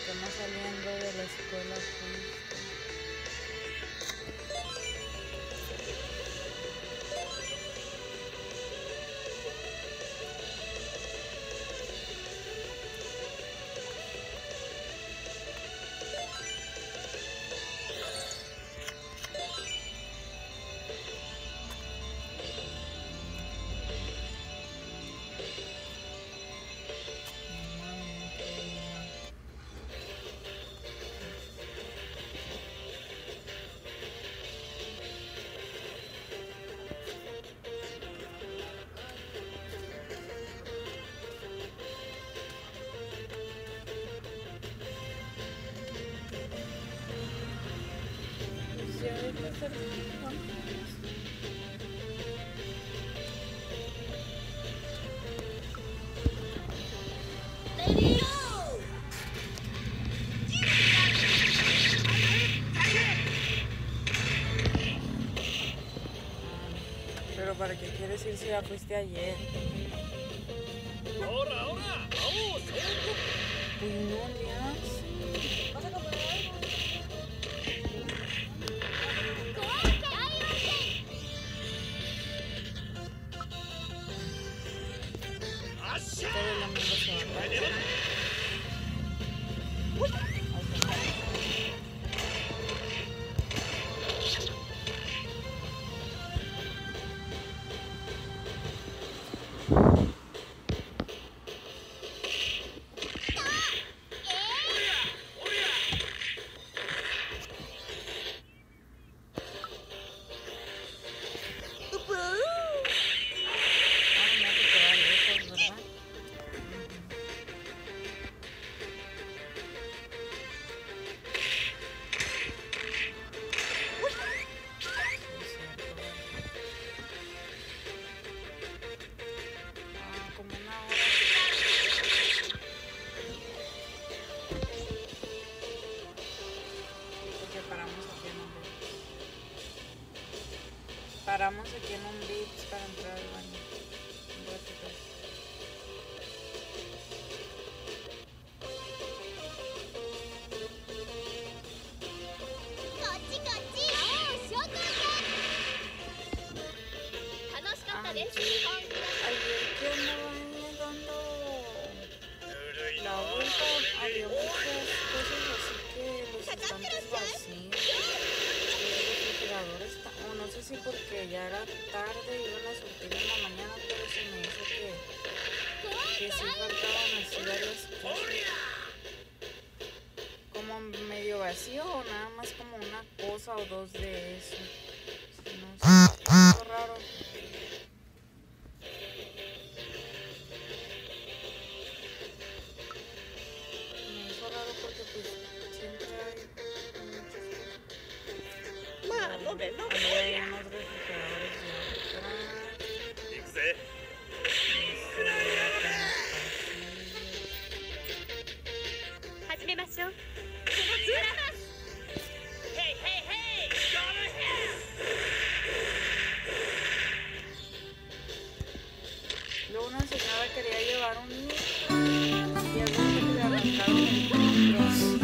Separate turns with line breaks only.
estamos saliendo de la escuela justo. Ya hay que hacer pero ¿para qué quieres ir si ya fuiste ayer? Uy, no le haces.
¿Vas a comprar algo?
Todo el domingo se va a pasar. Paramos aquí en un Vips para entrar al baño. Un ratito. Ayer que andaba dando la vuelta, había muchas cosas así que los estantes vacíos. El refrigerador está, o no sé si porque ya era tarde y iban a surtir en la mañana, pero se me hizo que sí faltaban así varias cosas. Como medio vacío o nada más como una cosa o dos de eso. No sé, algo raro. Me hizo raro porque pues siempre hay muchas cosas. Hay unos refrigeradores de atrás. Luego una señora quería llevar un niño y al momento que le arrancaron el control.